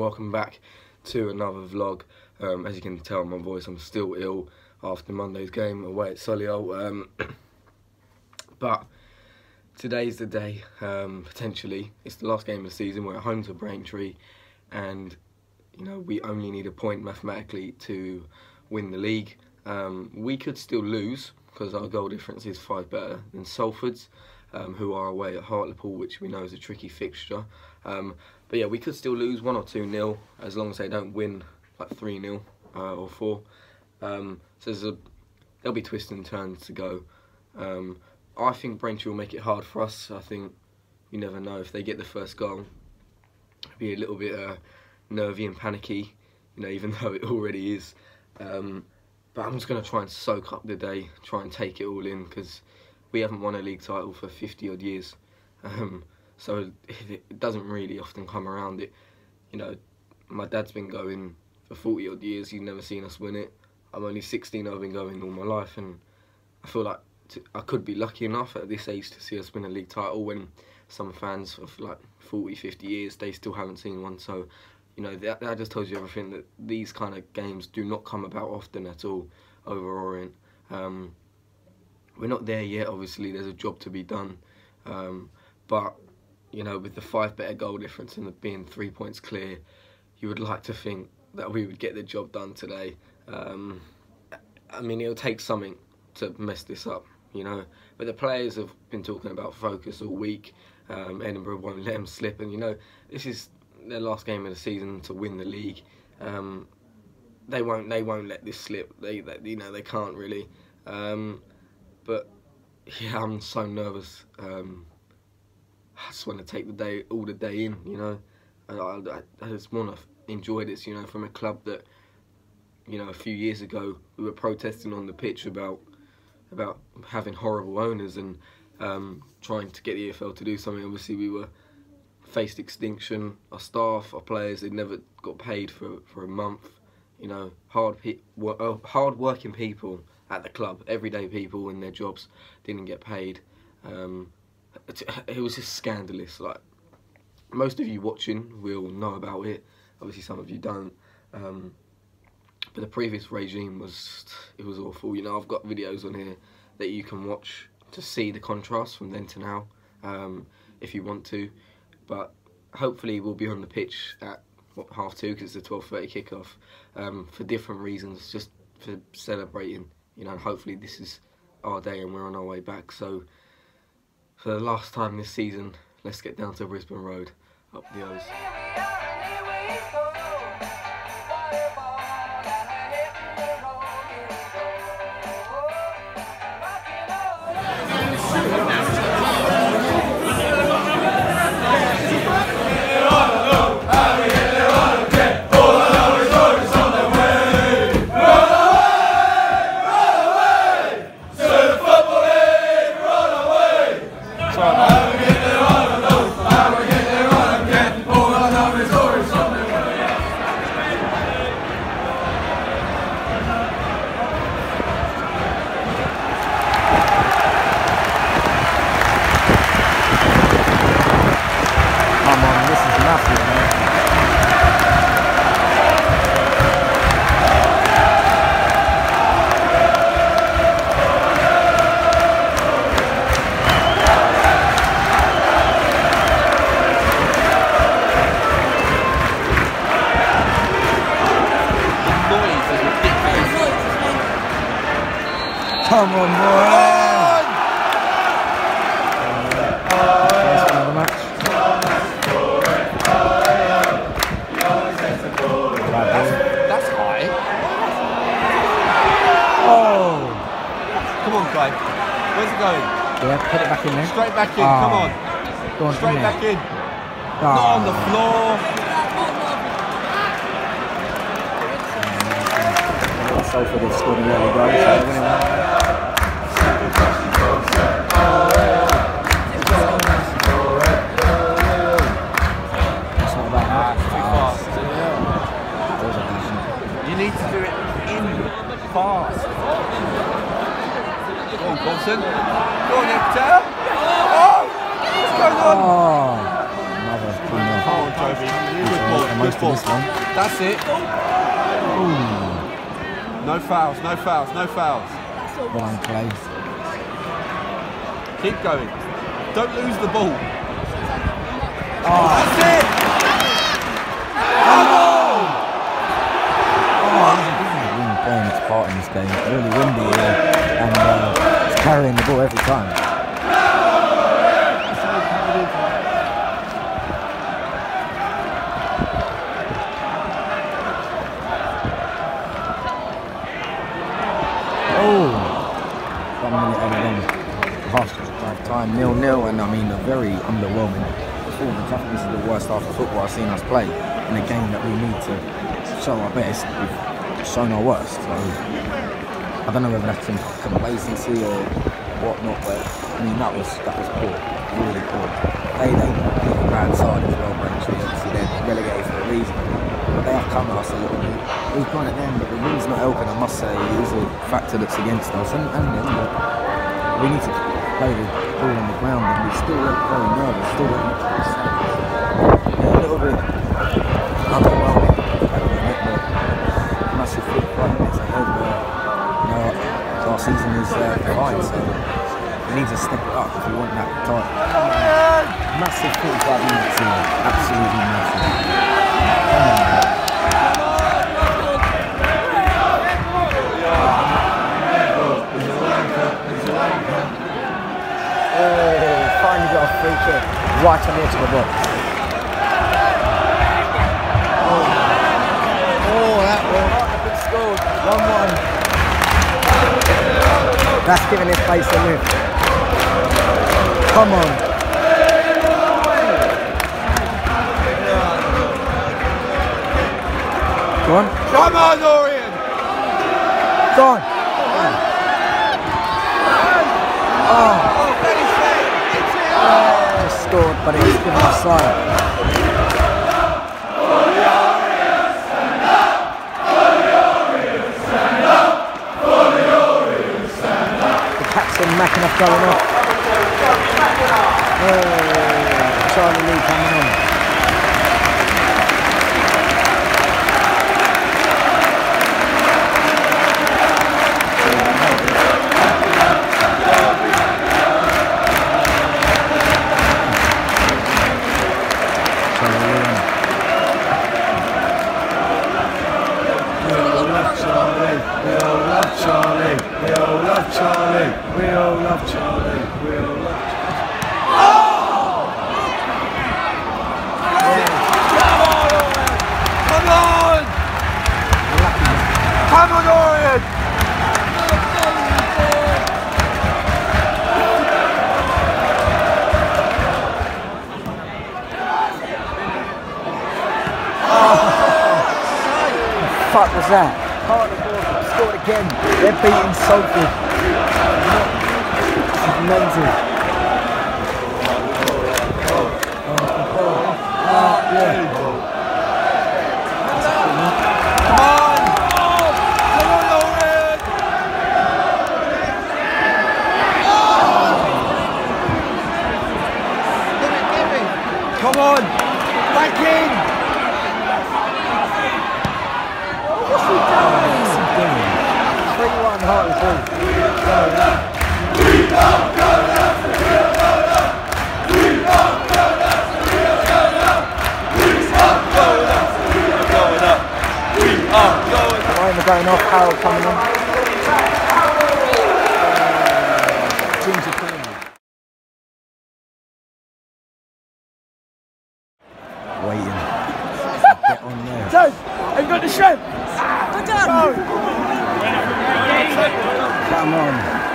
welcome back to another vlog. As you can tell my voice, I'm still ill after Monday's game away at Solihull. But today's the day, potentially. It's the last game of the season. We're at home to Braintree, and you know, we only need a point mathematically to win the league. We could still lose because our goal difference is 5 better than Salford's, who are away at Hartlepool, which we know is a tricky fixture. But yeah, we could still lose 1 or 2-0 as long as they don't win like 3-0 or 4. So there'll be twists and turns to go. I think Braintree will make it hard for us. I think you never know, if they get the first goal, it'll be a little bit nervy and panicky, you know, even though it already is. But I'm just going to try and soak up the day, try and take it all in, because we haven't won a league title for 50 odd years. So it doesn't really often come around. It, you know, my dad's been going for 40 odd years. He's never seen us win it. I'm only 16. I've been going all my life, and I feel like I could be lucky enough at this age to see us win a league title, when some fans of like 40, 50 years, they still haven't seen one. So, you know, that just tells you everything, that these kind of games do not come about often at all over Orient. We're not there yet, obviously. There's a job to be done. But, you know, with the 5 better goal difference and it being 3 points clear, you would like to think that we would get the job done today. I mean, it'll take something to mess this up, you know. But the players have been talking about focus all week. Edinburgh won't let them slip, and you know, this is their last game of the season to win the league. They won't let this slip. They you know, they can't really. But yeah, I'm so nervous. I just want to take all the day in, you know. I just want to enjoy this, you know, from a club that, you know, a few years ago we were protesting on the pitch about having horrible owners and trying to get the EFL to do something. Obviously, we faced extinction. Our staff, our players, they never got paid for a month. You know, hard working people at the club, everyday people in their jobs, didn't get paid. It was just scandalous. Like, most of you watching will know about it. Obviously, some of you don't. But the previous regime was awful. You know, I've got videos on here that you can watch to see the contrast from then to now, if you want to. But hopefully we'll be on the pitch at what, 2:30, because it's a 12:30 kickoff, for different reasons, just for celebrating. You know, hopefully this is our day and we're on our way back. So for the last time this season, let's get down to Brisbane Road, up the O's. Come on, boy! That's high. Oh! Come on, Clive. Where's it going? Yeah, put it back in there. Straight back in, come on. Go on, straight back in. Not on the floor. Salford have scored an early goal, so they're winning that. That's not about that. Too fast. You need to do it in fast. Go on, Colson. Go on, Hector. Oh! What's going on? Oh! Another Come on, Toby. Good ball, good ball. That's it. Ooh. No fouls, no fouls, no fouls. Well done, Clay. Keep going. Don't lose the ball. Oh. That's it. Come on! This is wind playing its part in this game. It's really windy here, and it's carrying the ball every time. Oh, 1 minute added on. Half time 0-0, and I mean a very underwhelming performance. I think this is the worst half of football I've seen us play in a game that we need to show our best. We've shown our worst. So I don't know whether that's some complacency or whatnot, but I mean that was poor, really poor. They look a bad side as well, Braintree. Obviously they're relegated for a reason. But they have come at us a little bit. We've gone at them, but the wind's not helping. I must say, it is a factor that's against us, and them. But we need to play the ball on the ground, and we still look very nervous. Still look a little bit underwhelming at the minute, but massive 45 minutes ahead. Our season is behind, so we need to step it up if we want that title. Massive 45 minutes here, absolutely massive. Finally got a free kick right on the edge of the box. Oh, that one. Good scored. 1-1. That's giving this place a lift. Come on. Go on. Come on, Orient! Go on. Oh. Just scored, but it was given offside. The captain Mackinoff going off. Oh, Charlie Lee coming on. Charlie, we all love Charlie, we all love Charlie. Come on! Come on, Orient! What the fuck was that? Scored again. They're beating Salford. This is mental. Come on! Back in! What's he doing? 3-1 Hartlepool. We're going off, Harold coming on. Ginger Clean. Waiting. Get on there. Dad, have you got the shrimp? Go down! Come on.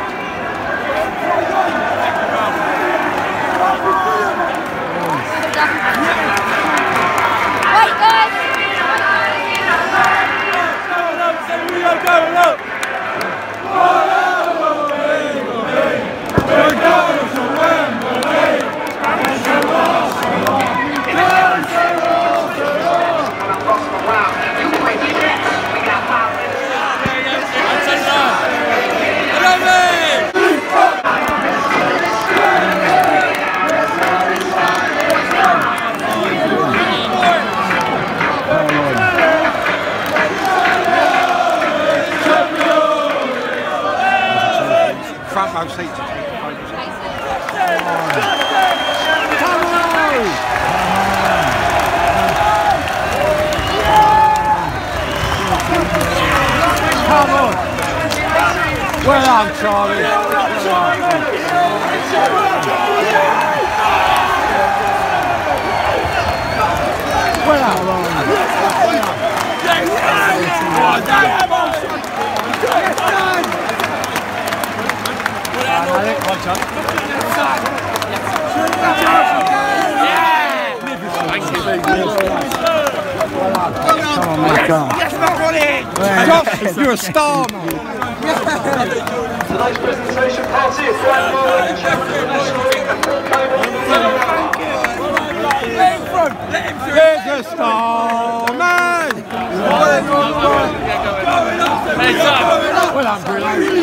Wait, guys! Going up! Come on! front row seat to take the photos. Come on! Come on! Well done, Charlie. Well done. Come on, mate, come on. Josh, you're a star, man. Tonight's presentation party is Brian Moore, Chairman of the National League and Paul There's a star, man. Well done, Bruno.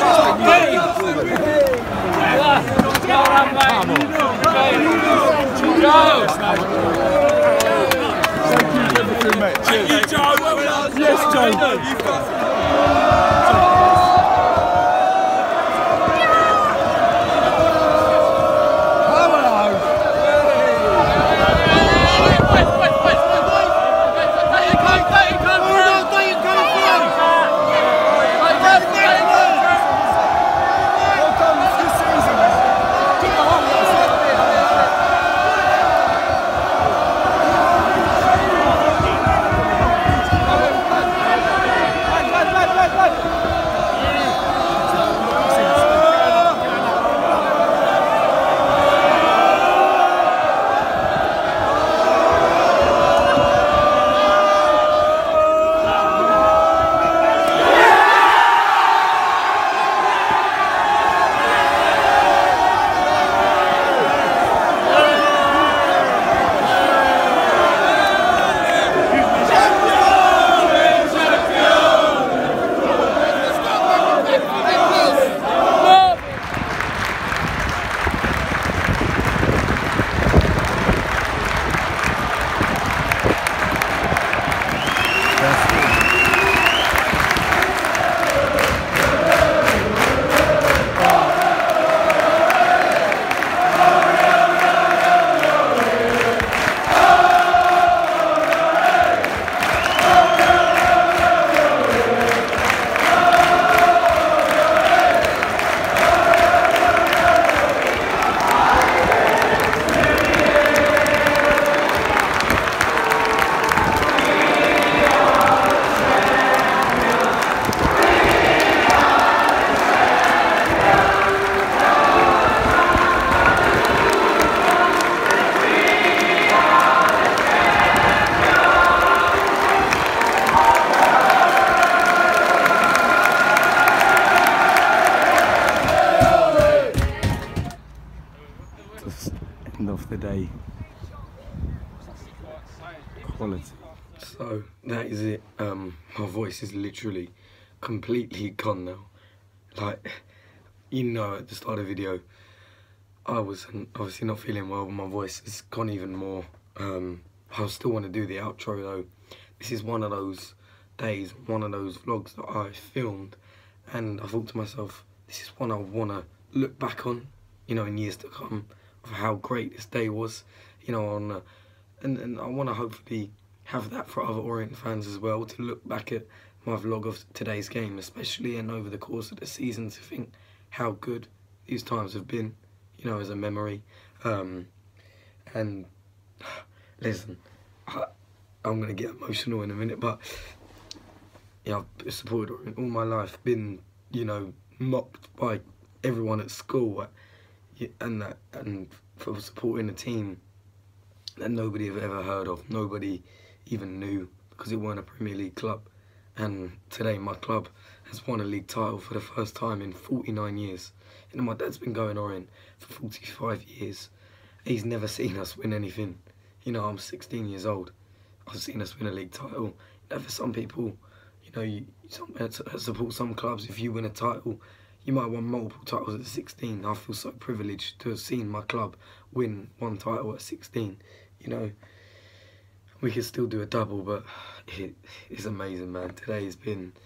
Thank you, Joe. Yes, Joe. End of the day. Quality. So that is it. My voice is literally completely gone now. Like, you know, at the start of the video, I was obviously not feeling well. My voice has gone even more. I still want to do the outro though. This is one of those days, one of those vlogs that I filmed, and I thought to myself, this is one I want to look back on, you know, in years to come, of how great this day was, you know, and I want to hopefully have that for other Orient fans as well, to look back at my vlog of today's game especially, and over the course of the season, to think how good these times have been, you know, as a memory. And listen, I'm going to get emotional in a minute, but yeah, I've supported Orient all my life, been, you know, mocked by everyone at school, and for supporting a team that nobody have ever heard of, nobody even knew, because it weren't a Premier League club. And today my club has won a league title for the first time in 49 years. You know, my dad's been going Orient for 45 years. He's never seen us win anything. You know, I'm 16 years old. I've seen us win a league title. You know, for some people, you know, you support some clubs, if you win a title, you might have won multiple titles at 16. I feel so privileged to have seen my club win one title at 16. You know, we could still do a double, but it's amazing, man. Today has been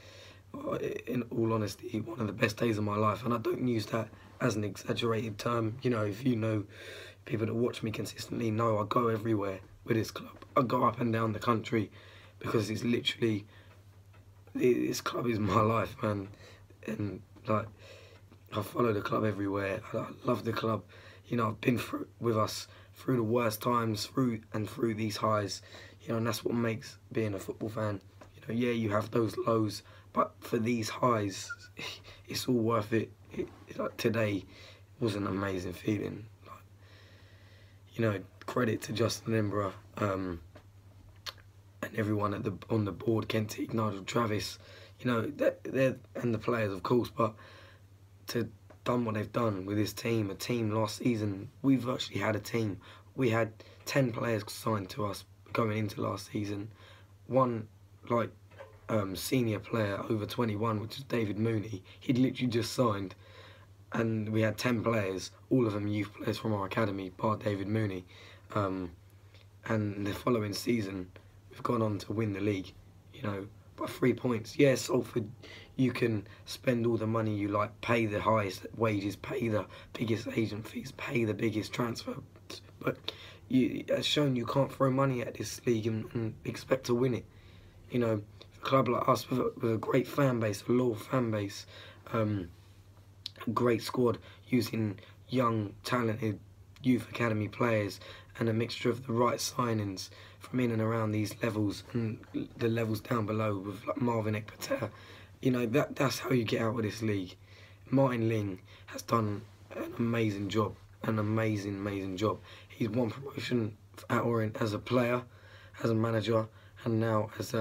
in all honesty, one of the best days of my life. And I don't use that as an exaggerated term. You know, if you know, people that watch me consistently know I go everywhere with this club. I go up and down the country because it's literally, this club is my life, man. And like, I follow the club everywhere. I love the club. You know, I've been through with us through the worst times, through these highs. You know, and that's what makes being a football fan. You know, yeah, you have those lows, but for these highs, it's all worth it. Like today was an amazing feeling. Like, you know, credit to Justin Edinburgh, and everyone on the board, Kentic, Nigel, Travis. You know, they're and the players, of course, but to done what they've done with this team, a team last season, we virtually had a team. We had 10 players signed to us going into last season. One, like, senior player over 21, which is David Mooney. He'd literally just signed, and we had 10 players, all of them youth players from our academy, bar David Mooney. And the following season, we've gone on to win the league, you know, by 3 points. Yeah, Salford, you can spend all the money you like, pay the highest wages, pay the biggest agent fees, pay the biggest transfer, but it's shown you can't throw money at this league and expect to win it. You know, a club like us with a great fan base, a loyal fan base, a great squad, using young, talented youth academy players and a mixture of the right signings from in and around these levels and the levels down below with like Marvin Ekpater. You know, that's how you get out of this league. Martin Ling has done an amazing job, an amazing job. He's won promotion at Orient as a player, as a manager, and now as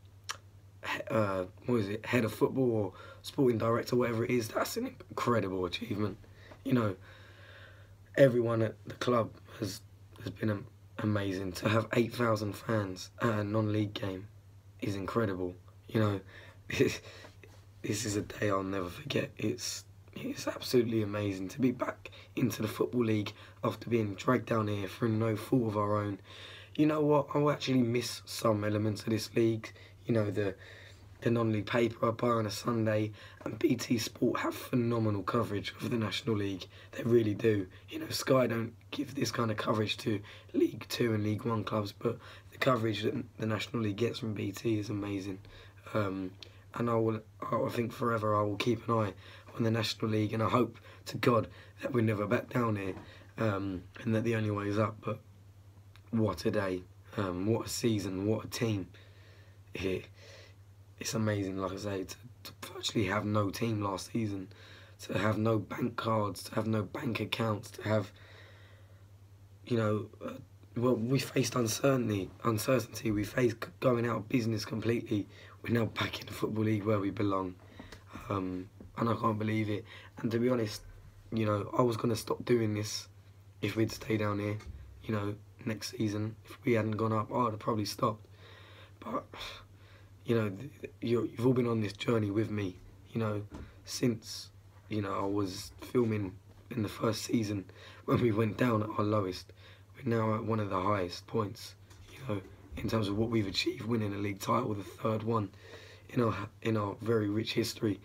head of football or sporting director, whatever it is. That's an incredible achievement. You know, everyone at the club has been amazing. To have 8,000 fans at a non-league game is incredible. You know, this is a day I'll never forget. It's absolutely amazing to be back into the Football League after being dragged down here through no fault of our own. You know what? I'll actually miss some elements of this league. You know, the non-league paper, Bar on a Sunday, and BT Sport have phenomenal coverage of the National League. They really do. You know, Sky don't give this kind of coverage to League 2 and League 1 clubs, but the coverage that the National League gets from BT is amazing. And I think forever I will keep an eye on the National League, and I hope to God that we never back down here, and that the only way is up. But what a day, what a season, what a team here. It's amazing, like I say, to virtually have no team last season, to have no bank cards, to have no bank accounts, to have, you know, well, we faced uncertainty, we faced going out of business completely. We're now back in the Football League where we belong, and I can't believe it. And to be honest, you know, I was going to stop doing this if we'd stay down here, you know, next season. If we hadn't gone up, I'd have probably stopped. But, you know, you've all been on this journey with me, you know, since, you know, I was filming in the first season when we went down at our lowest. We're now at one of the highest points, you know, in terms of what we've achieved, winning a league title, the third one in our very rich history.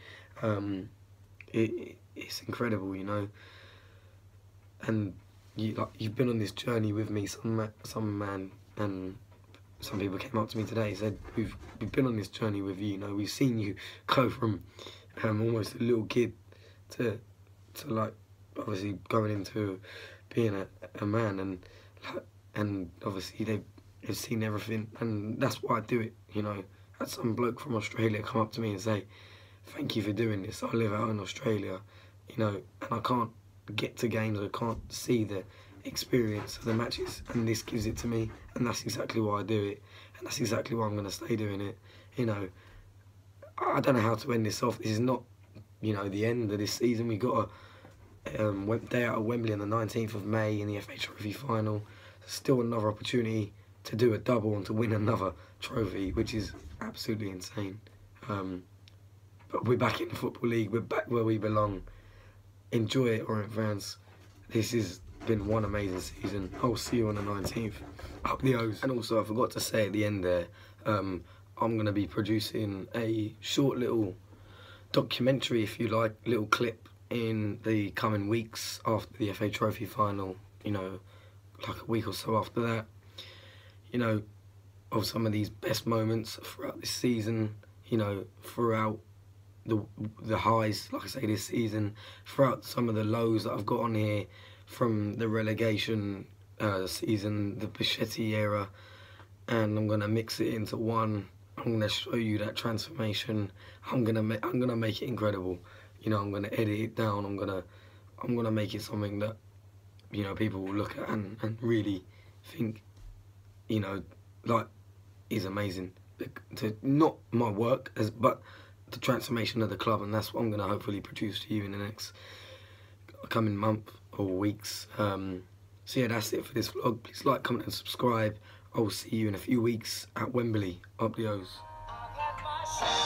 It's incredible, you know, and you've been on this journey with me. Some man and some people came up to me today and said, we've been on this journey with you. You know, we've seen you go from almost a little kid to like obviously going into being a man, and obviously they've seen everything, and that's why I do it. You know, I had some bloke from Australia come up to me and say, thank you for doing this. I live out in Australia, you know, and I can't get to games, I can't see the experience of the matches, and this gives it to me, and that's exactly why I do it, and that's exactly why I'm going to stay doing it. You know, I don't know how to end this off. This is not, you know, the end of this season. We got a day out of Wembley on the 19th of May in the FA Trophy final. Still another opportunity to do a double and to win another trophy, which is absolutely insane. But we're back in the Football League. We're back where we belong. Enjoy it, Orient fans. This has been one amazing season. I'll see you on the 19th. Up the O's. And also, I forgot to say at the end there, I'm going to be producing a short little documentary, if you like, little clip in the coming weeks after the FA Trophy final, you know, like a week or so after that, you know, of some of these best moments throughout this season, you know, throughout the highs, like I say, this season, throughout some of the lows that I've got on here from the relegation season, the Bichetti era, and I'm gonna mix it into one. I'm gonna show you that transformation. I'm gonna make it incredible. You know, I'm gonna edit it down. I'm gonna make it something that, you know, people will look at and really think, you know, like, is amazing. Not my work, but the transformation of the club, and that's what I'm gonna hopefully produce to you in the next coming month or weeks. So yeah, that's it for this vlog. Please like, comment and subscribe. I will see you in a few weeks at Wembley. Up the O's.